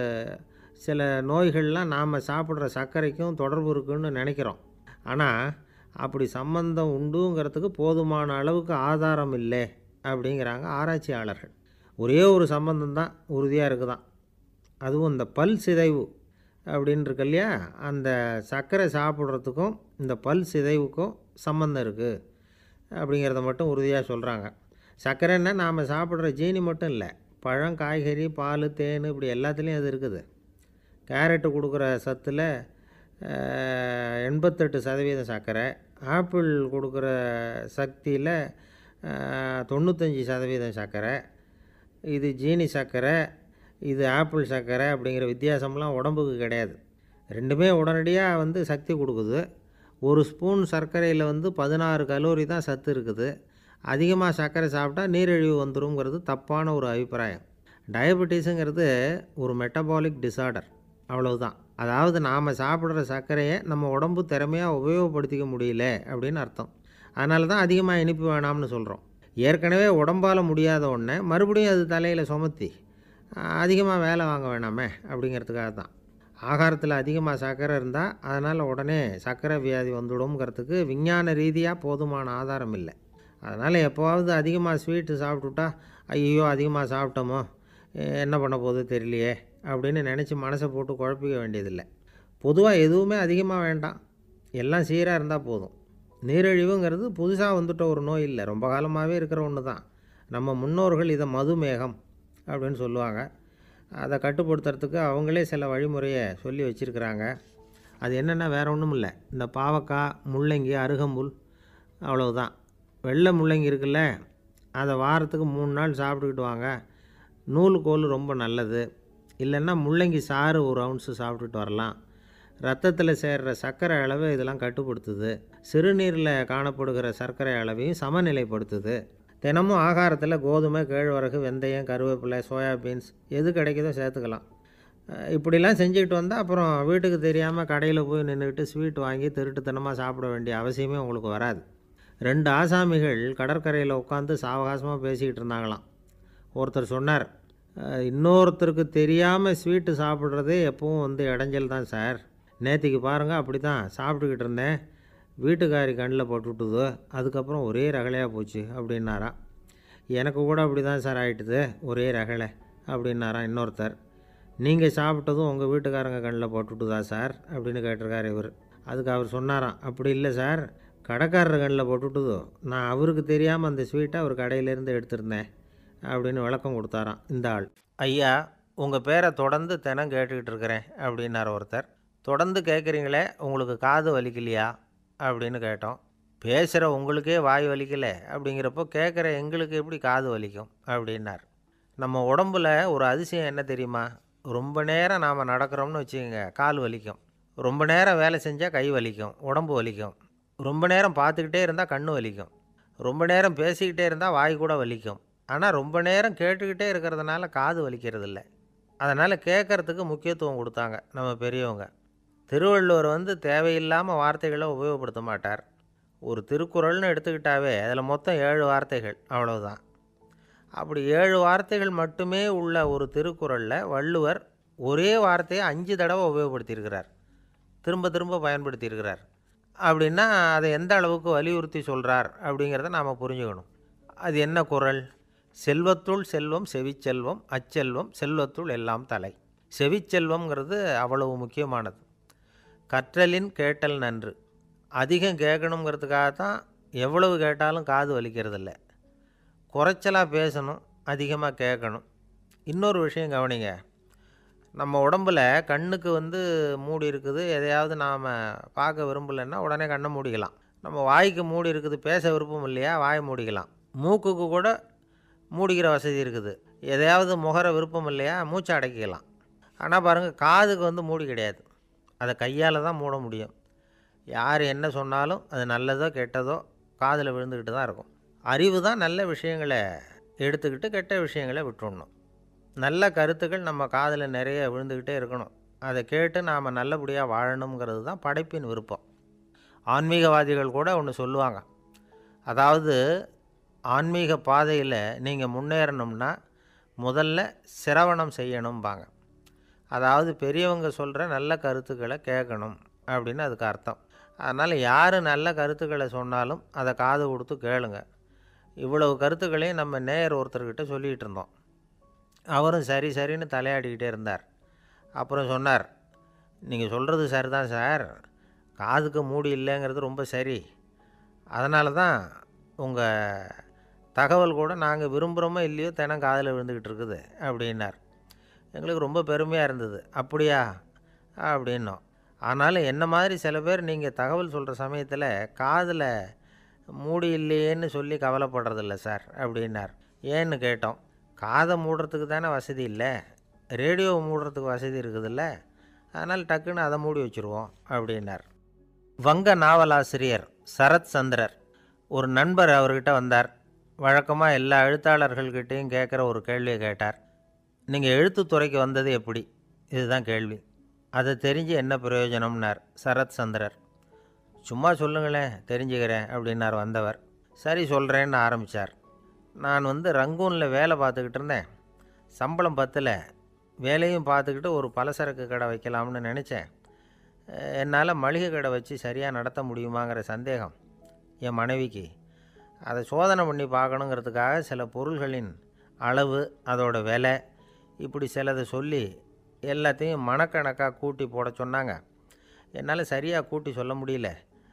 சில நோய்கள்லாம் நாம் சாப்பிட்ற சர்க்கரைக்கும் தொடர்பு இருக்குன்னு நினைக்கிறோம். ஆனால் அப்படி சம்பந்தம் உண்டுங்கிறதுக்கு போதுமான அளவுக்கு ஆதாரம் இல்லை அப்படிங்கிறாங்க ஆராய்ச்சியாளர்கள். ஒரே ஒரு சம்பந்தம் தான் உறுதியாக இருக்குதான். அதுவும் இந்த பல் சிதைவு அப்படின்னு இருக்கு இல்லையா, அந்த சர்க்கரை சாப்பிட்றதுக்கும் இந்த பல் சிதைவுக்கும் சம்பந்தம் இருக்குது அப்படிங்கிறத மட்டும் உறுதியாக சொல்கிறாங்க. சர்க்கரைன்னா நாம் சாப்பிட்ற ஜீனி மட்டும் இல்லை, பழம், காய்கறி, பால், தேன் இப்படி எல்லாத்துலேயும் அது இருக்குது. கேரட்டு கொடுக்குற சத்தில் எண்பத்தெட்டு சதவீதம் சர்க்கரை, ஆப்பிள் கொடுக்குற சக்தியில் தொண்ணூத்தஞ்சு சதவீதம் சர்க்கரை. இது ஜீனி சர்க்கரை, இது ஆப்பிள் சர்க்கரை அப்படிங்கிற வித்தியாசம்லாம் உடம்புக்கு கிடையாது. ரெண்டுமே உடனடியாக வந்து சக்தி கொடுக்குது. ஒரு ஸ்பூன் சர்க்கரையில் வந்து பதினாறு கலோரி தான் சத்து இருக்குது. அதிகமாக சர்க்கரை சாப்பிட்டா நீரிழிவு வந்துருங்கிறது தப்பான ஒரு அபிப்பிராயம். டயபெட்டிஸுங்கிறது ஒரு மெட்டபாலிக் டிஸார்டர், அவ்வளவுதான். அதாவது நாம் சாப்பிட்ற சர்க்கரையை நம்ம உடம்பு திறமையாக உபயோகப்படுத்திக்க முடியல அப்படின்னு அர்த்தம். அதனால தான் அதிகமாக இனிப்பு வேணாம்னு சொல்கிறோம். ஏற்கனவே உடம்பால் முடியாத ஒன்றை மறுபடியும் அது தலையில் சுமத்தி அதிகமாக வேலை வாங்க வேணாமே அப்படிங்கிறதுக்காக தான். ஆகாரத்தில் அதிகமாக சர்க்கரை இருந்தால் அதனால் உடனே சர்க்கரை வியாதி வந்துடும்ங்கிறதுக்கு விஞ்ஞான ரீதியாக போதுமான ஆதாரம் இல்லை. அதனால் எப்போவாவது அதிகமாக ஸ்வீட்டு சாப்பிட்டுட்டா ஐயோ அதிகமாக சாப்பிட்டோமோ என்ன பண்ண போகுது தெரியலையே அப்படின்னு நினச்சி மனசை போட்டு குழப்பிக்க வேண்டியதில்லை. பொதுவாக எதுவுமே அதிகமாக வேண்டாம், எல்லாம் சீராக இருந்தால் போதும். நீரிழிவுங்கிறது புதுசாக வந்துட்ட ஒரு நோய் இல்லை, ரொம்ப காலமாகவே இருக்கிற ஒன்று தான். நம்ம முன்னோர்கள் இதை மதுமேகம் அப்படின்னு சொல்லுவாங்க. அதை கட்டுப்படுத்துறதுக்கு அவங்களே சில வழிமுறையை சொல்லி வச்சுருக்கிறாங்க. அது என்னென்னா வேறு ஒன்றும் இல்லை, இந்த பாவக்காய், முள்ளங்கி, அருகம்புல் அவ்வளவுதான். வெள்ளை முள்ளங்கி இருக்குல்ல, அதை வாரத்துக்கு மூணு நாள் சாப்பிட்டுக்கிட்டு வாங்க. நூலுக்கோல் ரொம்ப நல்லது. இல்லைன்னா முள்ளங்கி சாறு ஒரு அவுன்ஸு சாப்பிட்டுட்டு வரலாம். ரத்தத்தில் சேர்கிற சர்க்கரை அளவை இதெல்லாம் கட்டுப்படுத்துது. சிறுநீரில் காணப்படுகிற சர்க்கரை அளவையும் சமநிலைப்படுத்துது. தினமும் ஆகாரத்தில் கோதுமை, கேழ்வரகு, வெந்தயம், கருவேப்பிலை, சோயாபீன்ஸ் எது கிடைக்குதோ சேர்த்துக்கலாம். இப்படிலாம் செஞ்சுக்கிட்டு வந்தால் அப்புறம் வீட்டுக்கு தெரியாமல் கடையில் போய் நின்றுக்கிட்டு ஸ்வீட் வாங்கி திருட்டுத்தனமாக சாப்பிட வேண்டிய அவசியமே உங்களுக்கு வராது. ரெண்டு ஆசாமிகள் கடற்கரையில் உட்காந்து சாவகாசமாக பேசிக்கிட்டு இருந்தாங்களாம். ஒருத்தர் சொன்னார், இன்னொருத்தருக்கு தெரியாமல் ஸ்வீட்டு சாப்பிட்றதே எப்பவும் வந்து இடைஞ்சல் தான் சார். நேற்றுக்கு பாருங்கள் அப்படி தான் சாப்பிட்டுக்கிட்டு இருந்தேன், வீட்டுக்காரி கண்ணில் போட்டுவிட்டுது, அதுக்கப்புறம் ஒரே ரகலையாக போச்சு அப்படின்னாராம். எனக்கு கூட அப்படி தான் சார் ஆகிட்டுது, ஒரே ரகலை அப்படின்னாராம் இன்னொருத்தர். நீங்கள் சாப்பிட்டதும் உங்கள் வீட்டுக்காரங்க கண்ணில் போட்டுவிட்டுதா சார் அப்படின்னு கேட்டிருக்கார் இவர். அதுக்கு அவர் சொன்னாராம், அப்படி இல்லை சார், கடைக்காரர் கண்ணில் போட்டுவிட்டுதோ, நான் அவருக்கு தெரியாமல் அந்த ஸ்வீட்டை அவர் கடையிலேருந்து எடுத்திருந்தேன் அப்படின்னு விளக்கம் கொடுத்தாராம் இந்த ஆள். ஐயா, உங்கள் பேரை தொடர்ந்து தினம் கேட்டுக்கிட்டு இருக்கிறேன் அப்படின்னார் ஒருத்தர். தொடர்ந்து கேட்குறீங்களே, உங்களுக்கு காது வலிக்கலையா அப்படின்னு கேட்டோம். பேசுகிற உங்களுக்கே வாய் வலிக்கலை அப்படிங்கிறப்போ கேட்குற எங்களுக்கு எப்படி காது வலிக்கும் அப்படின்னார். நம்ம உடம்பில் ஒரு அதிசயம் என்ன தெரியுமா? ரொம்ப நேரம் நாம் நடக்கிறோம்னு வச்சுக்கோங்க, கால் வலிக்கும். ரொம்ப நேரம் வேலை செஞ்சால் கை வலிக்கும், உடம்பு வலிக்கும். ரொம்ப நேரம் பார்த்துக்கிட்டே இருந்தால் கண்ணு வலிக்கும். ரொம்ப நேரம் பேசிக்கிட்டே இருந்தால் வாய் கூட வலிக்கும். ஆனால் ரொம்ப நேரம் கேட்டுக்கிட்டே இருக்கிறதுனால காது வலிக்கிறது இல்லை. அதனால் கேட்குறதுக்கு முக்கியத்துவம் கொடுத்தாங்க நம்ம பெரியவங்க. திருவள்ளுவர் வந்து தேவையில்லாமல் வார்த்தைகளை உபயோகப்படுத்த மாட்டார். ஒரு திருக்குறள்னு எடுத்துக்கிட்டாவே அதில் மொத்தம் ஏழு வார்த்தைகள், அவ்வளவுதான். அப்படி ஏழு வார்த்தைகள் மட்டுமே உள்ள ஒரு திருக்குறளில் வள்ளுவர் ஒரே வார்த்தையை அஞ்சு தடவை உபயோகப்படுத்தியிருக்கிறார், திரும்ப திரும்ப பயன்படுத்தியிருக்கிறார். அப்படின்னா அதை எந்த அளவுக்கு வலியுறுத்தி சொல்கிறார் அப்படிங்கிறத நாம் புரிஞ்சுக்கணும். அது என்ன குறள்? செல்வத்துள் செல்வம் செவிச்செல்வம், அச்செல்வம் செல்வத்துள் எல்லாம் தலை. செவிச்செல்வம்ங்கிறது அவ்வளவு முக்கியமானது. கற்றலின் கேட்டல் நன்று. அதிகம் கேட்கணுங்கிறதுக்காக தான் எவ்வளவு கேட்டாலும் காது வலிக்கிறதில்ல. குறைச்சலாக பேசணும், அதிகமாக கேட்கணும். இன்னொரு விஷயம் கவனிங்க, நம்ம உடம்பில் கண்ணுக்கு வந்து மூடி இருக்குது, எதையாவது நாம் பார்க்க விரும்பலைன்னா உடனே கண்ணை மூடிக்கலாம். நம்ம வாய்க்கு மூடி இருக்குது, பேச விருப்பம் இல்லையா, வாய் மூடிக்கலாம். மூக்குக்கு கூட மூடிக்கிற வசதி இருக்குது, எதையாவது முகர விருப்பம் இல்லையா, மூச்சை அடக்கிக்கலாம். ஆனால் பாருங்கள், காதுக்கு வந்து மூடி கிடையாது, அதை கையால் தான் மூட முடியும். யார் என்ன சொன்னாலும் அது நல்லதோ கெட்டதோ காதில் விழுந்துக்கிட்டு தான் இருக்கும். அறிவு தான் நல்ல விஷயங்களை எடுத்துக்கிட்டு கெட்ட விஷயங்களை விட்டுடணும். நல்ல கருத்துக்கள் நம்ம காதில் நிறைய விழுந்துக்கிட்டே இருக்கணும். அதை கேட்டு நாம் நல்லபடியாக வாழணுங்கிறது தான் படைப்பின் விருப்பம். ஆன்மீகவாதிகள் கூட ஒன்று சொல்லுவாங்க, அதாவது ஆன்மீக பாதையில் நீங்கள் முன்னேறணும்னா முதல்ல சிரவணம் செய்யணும்பாங்க. அதாவது பெரியவங்க சொல்கிற நல்ல கருத்துக்களை கேட்கணும் அப்படின்னு அதுக்கு அர்த்தம். அதனால் யார் நல்ல கருத்துக்களை சொன்னாலும் அதை காது கொடுத்து கேளுங்க. இவ்வளவு கருத்துக்களையும் நம்ம நேயர் ஒருத்தர்கிட்ட சொல்லிகிட்டு இருந்தோம். அவரும் சரி சரின்னு தலையாடிக்கிட்டே இருந்தார். அப்புறம் சொன்னார், நீங்கள் சொல்கிறது சரி தான் சார், காதுக்கு மூடி இல்லைங்கிறது ரொம்ப சரி, அதனால தான் உங்கள் தகவல் கூட நாங்கள் விரும்புகிறோமோ இல்லையோ தினம் காதில் விழுந்துக்கிட்டு இருக்குது அப்படின்னார். எங்களுக்கு ரொம்ப பெருமையாக இருந்தது. அப்படியா அப்படின்னோம். ஆனாலும் என்ன மாதிரி சில பேர் நீங்கள் தகவல் சொல்கிற சமயத்தில் காதில் மூடி இல்லையேன்னு சொல்லி கவலைப்படுறதில்ல சார் அப்படின்னார். ஏன்னு கேட்டோம். காதை மூடுறதுக்கு தானே வசதி இல்லை, ரேடியோவை மூடுறதுக்கு வசதி இருக்குதுல்ல, அதனால் டக்குன்னு அதை மூடி வச்சுருவோம் அப்படின்னார். வங்க நாவலாசிரியர் சரத் சந்திரர் ஒரு நண்பர் அவர்கிட்ட வந்தார். வழக்கமாக எல்லா எழுத்தாளர்கள்கிட்டையும் கேட்குற ஒரு கேள்வியை கேட்டார். நீங்கள் எழுத்துத்துறைக்கு வந்தது எப்படி? இதுதான் கேள்வி. அதை தெரிஞ்சு என்ன பிரயோஜனம்னார் சரத் சந்திரர். சும்மா சொல்லுங்களேன், தெரிஞ்சுக்கிறேன் அப்படின்னார் வந்தவர். சரி சொல்கிறேன்னு ஆரம்பித்தார். நான் வந்து ரங்கூனில் வேலை பார்த்துக்கிட்டு இருந்தேன். சம்பளம் பத்தில். வேலையும் பார்த்துக்கிட்டு ஒரு பலசரக்கு கடை வைக்கலாம்னு நினச்சேன். என்னால் மளிகை கடை வச்சு சரியாக நடத்த முடியுமாங்கிற சந்தேகம் என் மனைவிக்கு. அதை சோதனை பண்ணி பார்க்கணுங்கிறதுக்காக சில பொருள்களின் அளவு, அதோட விலை, இப்படி சிலதை சொல்லி எல்லாத்தையும் மனக்கணக்காக கூட்டி போட சொன்னாங்க. என்னால் சரியாக கூட்டி சொல்ல முடியல.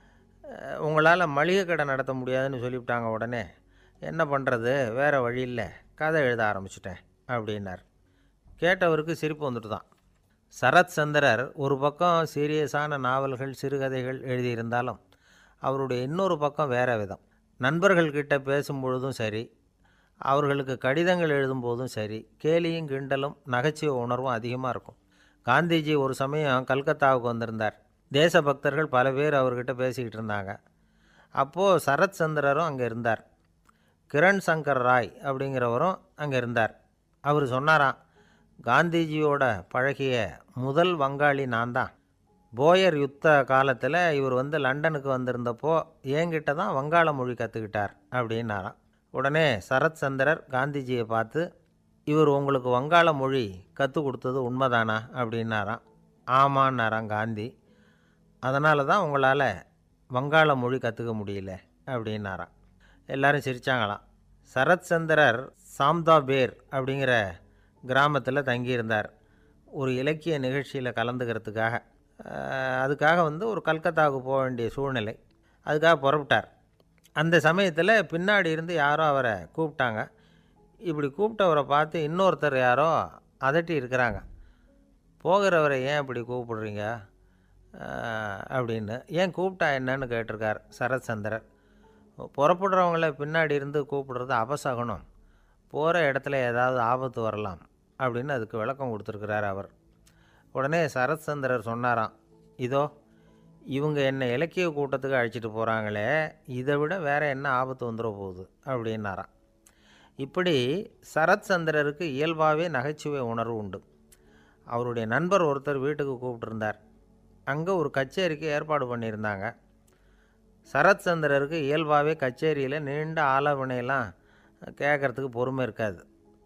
உங்களால் மளிகை கடை நடத்த முடியாதுன்னு சொல்லிவிட்டாங்க. உடனே என்ன பண்ணுறது, வேறு வழி இல்லை, கதை எழுத ஆரம்பிச்சிட்டேன் அப்படின்னார். கேட்டவருக்கு சிரிப்பு வந்துட்டு தான். சரத் சந்திரர் ஒரு பக்கம் சீரியஸான நாவல்கள், சிறுகதைகள் எழுதியிருந்தாலும் அவருடைய இன்னொரு பக்கம் வேறு விதம். நண்பர்கள்கிட்ட பேசும்பொழுதும் சரி, அவர்களுக்கு கடிதங்கள் எழுதும்போதும் சரி, கேலியும் கிண்டலும் நகைச்சுவை உணர்வும் அதிகமாக இருக்கும். காந்திஜி ஒரு சமயம் கல்கத்தாவுக்கு வந்திருந்தார். தேசபக்தர்கள் பல பேர் அவர்கிட்ட பேசிக்கிட்டு இருந்தாங்க. அப்போது சரத் சந்திரரும் அங்கே இருந்தார். கிரண் சங்கர் ராய் அப்படிங்கிறவரும் அங்கே இருந்தார். அவர் சொன்னாராம், காந்திஜியோட பழகிய முதல் வங்காளி நான் தான். போயர் யுத்த காலத்தில் இவர் வந்து லண்டனுக்கு வந்திருந்தப்போ என்கிட்ட தான் வங்காள மொழி கற்றுக்கிட்டார் அப்படின்னாராம். உடனே சரத் சந்திரர் காந்திஜியை பார்த்து, இவர் உங்களுக்கு வங்காள மொழி கற்றுக் கொடுத்தது உண்மைதானா அப்படின்னாராம். ஆமான்னாராம் காந்தி. அதனால தான் உங்களால் வங்காள மொழி கற்றுக்க முடியல அப்படின்னாராம். எல்லோரும் சிரித்தாங்களாம். சரத் சந்திரர் சாம்தாபேர் அப்படிங்கிற கிராமத்தில் தங்கியிருந்தார் ஒரு இலக்கிய நிகழ்ச்சியில் கலந்துக்கிறதுக்காக. அதுக்காக வந்து ஒரு கல்கத்தாவுக்கு போக வேண்டிய சூழ்நிலை. அதுக்காக புறப்பட்டார். அந்த சமயத்தில் பின்னாடி இருந்து யாரோ அவரை கூப்பிட்டாங்க. இப்படி கூப்பிட்டவரை பார்த்து இன்னொருத்தர் யாரோ அதட்டி இருக்கிறாங்க. போகிறவரை ஏன் இப்படி கூப்பிடுறீங்க அப்படின்னு. ஏன் கூப்பிட்டா என்னன்னு கேட்டிருக்கார் சரத் சந்திரர். புறப்படுறவங்கள பின்னாடி இருந்து கூப்பிடுறது அபசகுனம், போகிற இடத்துல ஏதாவது ஆபத்து வரலாம் அப்படின்னு அதுக்கு விளக்கம் கொடுத்துருக்கிறார் அவர். உடனே சரத் சந்திரர் சொன்னாராம், இதோ இவங்க என்னை இலக்கிய கூட்டத்துக்கு அழைச்சிட்டு போகிறாங்களே, இதை விட வேறு என்ன ஆபத்து வந்துட போகுது அப்படின்னாராம். இப்படி சரத் சந்திரருக்கு இயல்பாகவே நகைச்சுவை உணர்வு உண்டு. அவருடைய நண்பர் ஒருத்தர் வீட்டுக்கு கூப்பிட்டுருந்தார். அங்கே ஒரு கச்சேரிக்கு ஏற்பாடு பண்ணியிருந்தாங்க. சரத் சந்திரருக்கு இயல்பாகவே கச்சேரியில் நீண்ட ஆலோசனையெல்லாம் கேட்குறதுக்கு பொறுமை இருக்காது.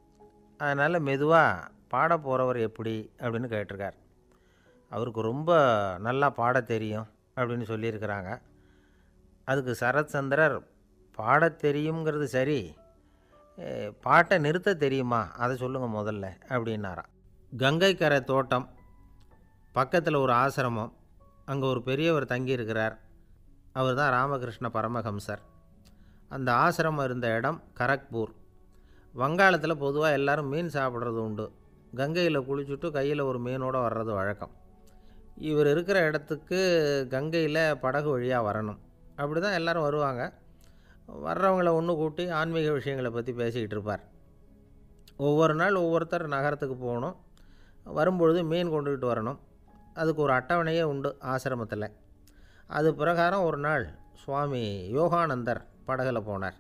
அதனால் மெதுவாக பாட போகிறவர் எப்படி அப்படின்னு கேட்டிருக்கார். அவருக்கு ரொம்ப நல்லா பாட தெரியும் அப்படின்னு சொல்லியிருக்கிறாங்க. அதுக்கு சரத் சந்திரர், பாட தெரியுங்கிறது சரி, பாட்டை நிறுத்த தெரியுமா அதை சொல்லுங்கள் முதல்ல அப்படின்னாராம். கங்கை கரை தோட்டம் பக்கத்தில் ஒரு ஆசிரமம், அங்கே ஒரு பெரியவர் தங்கியிருக்கிறார். அவர் தான் ராமகிருஷ்ண பரமஹம்சர். அந்த ஆசிரமம் இருந்த இடம் கரக்பூர். வங்காளத்தில் பொதுவாக எல்லோரும் மீன் சாப்பிட்றது உண்டு. கங்கையில் குளிச்சுட்டு கையில் ஒரு மீனோடு வர்றது வழக்கம். இவர் இருக்கிற இடத்துக்கு கங்கையில் படகு வழியாக வரணும். அப்படி தான் எல்லோரும் வருவாங்க. வர்றவங்கள ஒன்று கூட்டி ஆன்மீக விஷயங்களை பற்றி பேசிக்கிட்டு இருப்பார். ஒவ்வொரு நாள் ஒவ்வொருத்தர் நகரத்துக்கு போகணும். வரும்பொழுது மீன் கொண்டுக்கிட்டு வரணும். அதுக்கு ஒரு அட்டவணையே உண்டு ஆசிரமத்தில். அது பிரகாரம் ஒரு நாள் சுவாமி யோகானந்தர் படகில் போனார்.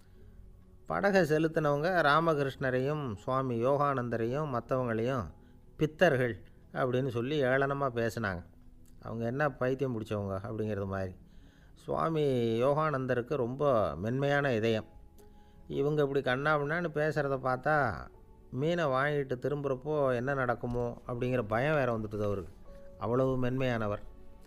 படகை செலுத்தினவங்க ராமகிருஷ்ணரையும் சுவாமி யோகானந்தரையும் மற்றவங்களையும் பித்தர்கள் அப்படின்னு சொல்லி ஏளனமாக பேசினாங்க. அவங்க என்ன பைத்தியம் பிடிச்சவங்க அப்படிங்கிறது மாதிரி. சுவாமி யோகானந்தருக்கு ரொம்ப மென்மையான இதயம். இவங்க இப்படி கண்ணாபின்னான்னு பேசுகிறத பார்த்தா மீனை வாங்கிட்டு திரும்புகிறப்போ என்ன நடக்குமோ அப்படிங்கிற பயம் வேறு வந்துட்டுது அவருக்கு. அவ்வளவு மென்மையானவர்.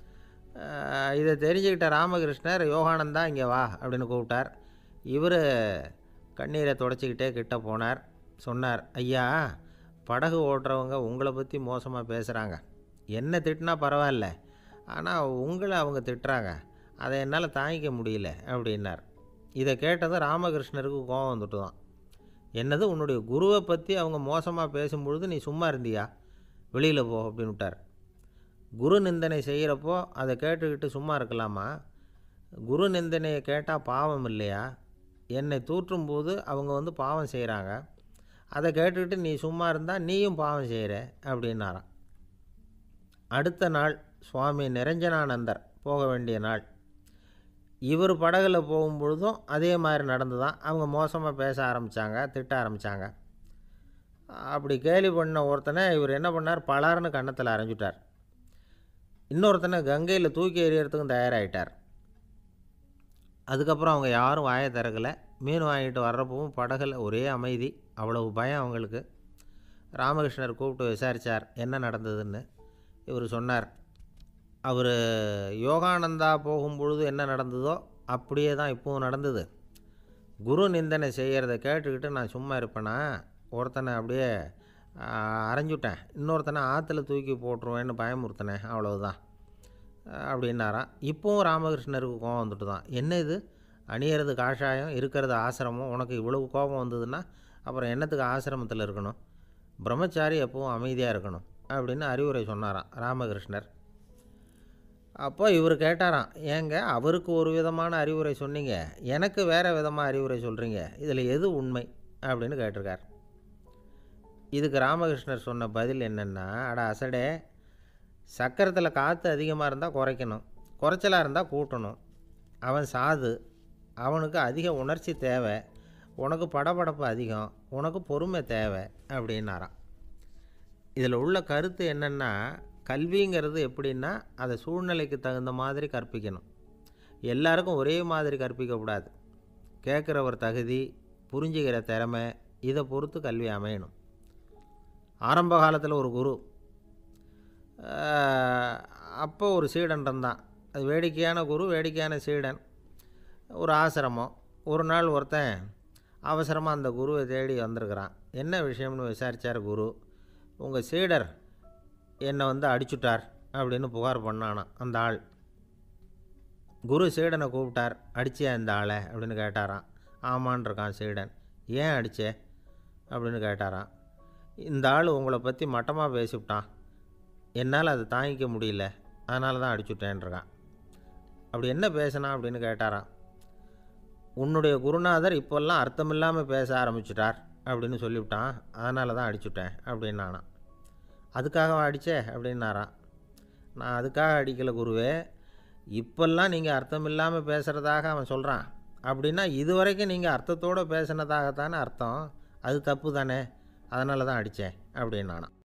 இதை தெரிஞ்சுக்கிட்ட ராமகிருஷ்ணர், யோகானந்தா இங்கே வா அப்படின்னு கூப்பிட்டார். இவர் கண்ணீரை தொடச்சிக்கிட்டே கிட்ட போனார். சொன்னார், ஐயா, படகு ஓட்டுறவங்க உங்களை பற்றி மோசமாக பேசுகிறாங்க. என்ன திட்டினா பரவாயில்ல, ஆனால் உங்களை அவங்க திட்டுறாங்க, அதை என்னால் தாங்கிக்க முடியல அப்படின்னார். இதை கேட்டதும் ராமகிருஷ்ணருக்கு கோபம் வந்துட்டு தான். என்னது, உன்னுடைய குருவை பற்றி அவங்க மோசமாக பேசும்பொழுது நீ சும்மா இருந்தியா, வெளியில் போ அப்படின்னு விட்டார். குரு நிந்தனை செய்கிறப்போ அதை கேட்டுக்கிட்டு சும்மா இருக்கலாமா? குரு நிந்தனையை கேட்டால் பாவம் இல்லையா? என்னை தூற்றும் போது அவங்க வந்து பாவம் செய்கிறாங்க, அதை கேட்டுக்கிட்டு நீ சும்மா இருந்தால் நீயும் பாவம் செய்கிற அப்படின்னாராம். அடுத்த நாள் சுவாமி நிரஞ்சனானந்தர் போக வேண்டிய நாள். இவர் படகுல போகும்பொழுதும் அதே மாதிரி நடந்து தான். அவங்க மோசமாக பேச ஆரம்பித்தாங்க, திட்ட ஆரம்பித்தாங்க. அப்படி கேலி பண்ண ஒருத்தனை இவர் என்ன பண்ணார், பலார்னு கன்னத்தில் அரைஞ்சிட்டார். இன்னொருத்தனை கங்கையில் தூக்கி எறியறதுக்கும் தயாராகிட்டார். அதுக்கப்புறம் அவங்க யாரும் வாயை திறக்கலை. மீன் வாங்கிட்டு வர்றப்பவும் படகுல ஒரே அமைதி. அவ்வளவு பயம் அவங்களுக்கு. ராமகிருஷ்ணர் கூப்பிட்டு விசாரித்தார் என்ன நடந்ததுன்னு. இவர் சொன்னார், அவர் யோகானந்தா போகும்பொழுது என்ன நடந்ததோ அப்படியே தான் இப்போவும் நடந்தது. குரு நிந்தனை செய்கிறத கேட்டுக்கிட்டு நான் சும்மா இருப்பேனா, ஒருத்தனை அப்படியே அரைஞ்சுட்டேன், இன்னொருத்தனை ஆற்றுல தூக்கி போட்டுருவேன்னு பயமுறுத்தினேன், அவ்வளவுதான் அப்படின்னாராம். இப்போவும் ராமகிருஷ்ணருக்கு கோபம் வந்துட்டு தான். என்ன இது, அணியறது காஷாயம், இருக்கிறது ஆசிரமம், உனக்கு இவ்வளவு கோபம் வந்ததுன்னா அப்புறம் என்னத்துக்கு ஆசிரமத்தில் இருக்கணும், பிரம்மச்சாரி எப்பவும் அமைதியாக இருக்கணும் அப்படின்னு அறிவுரை சொன்னாராம் ராமகிருஷ்ணர். அப்போ இவர் கேட்டாராம், ஏங்க அவருக்கு ஒரு விதமான அறிவுரை சொன்னீங்க, எனக்கு வேறு விதமாக அறிவுரை சொல்கிறீங்க, இதில் எது உண்மை அப்படின்னு கேட்டிருக்கார். இதுக்கு ராமகிருஷ்ணர் சொன்ன பதில் என்னென்னா, அட அசடே, சக்கரத்தில் காற்று அதிகமாக இருந்தால் குறைக்கணும், குறைச்சலாக இருந்தால் கூட்டணும். அவன் சாது, அவனுக்கு அதிக உணர்ச்சி தேவை, உனக்கு படபடப்பு அதிகம், உனக்கு பொறுமை தேவை அப்படின்னாராம். இதில் உள்ள கருத்து என்னென்னா, கல்விங்கிறது எப்படின்னா அதை சூழ்நிலைக்கு தகுந்த மாதிரி கற்பிக்கணும். எல்லாருக்கும் ஒரே மாதிரி கற்பிக்கக்கூடாது. கேட்குற ஒரு தகுதி, புரிஞ்சுக்கிற திறமை, இதை பொறுத்து கல்வி அமையணும். ஆரம்ப காலத்தில் ஒரு குரு, அப்போ ஒரு சீடன் இருந்தான். அது வேடிக்கையான குரு, வேடிக்கையான சீடன். ஒரு ஆசிரமம். ஒரு நாள் ஒருத்தன் அவசரமாக அந்த குருவை தேடி வந்திருக்கிறான். என்ன விஷயம்னு விசாரித்தார் குரு. உங்கள் சீடர் என்னை வந்து அடிச்சுட்டார் அப்படின்னு புகார் பண்ணானான் அந்த ஆள். குரு சீடனை கூப்பிட்டார். அடிச்சியா இந்த ஆளை அப்படின்னு கேட்டாரான். ஆமான் இருக்கான் சீடன். ஏன் அடித்தே அப்படின்னு கேட்டாரான். இந்த ஆள் உங்களை பற்றி மட்டமாக பேசிவிட்டான், என்னால் அதை தாங்கிக்க முடியல, அதனால தான் அடிச்சுட்டேன்ருக்கான். அப்படி என்ன பேசினான் அப்படின்னு கேட்டாரான். உன்னுடைய குருநாதர் இப்போல்லாம் அர்த்தமில்லாமல் பேச ஆரம்பிச்சிட்டார் அப்படின்னு சொல்லிவிட்டான், அதனால தான் அடிச்சுட்டேன் அப்படின்னானான். அதுக்காக அடித்தே அப்படின்னாரான். நான் அதுக்காக அடிக்கலை குருவே, இப்போல்லாம் நீங்கள் அர்த்தம் இல்லாமல் பேசுகிறதாக அவன் சொல்கிறான், அப்படின்னா இது வரைக்கும் நீங்கள் அர்த்தத்தோடு பேசினதாகத்தானே அர்த்தம், அது தப்பு தானே, அதனால தான் அடித்தேன் அப்படின்னானான்.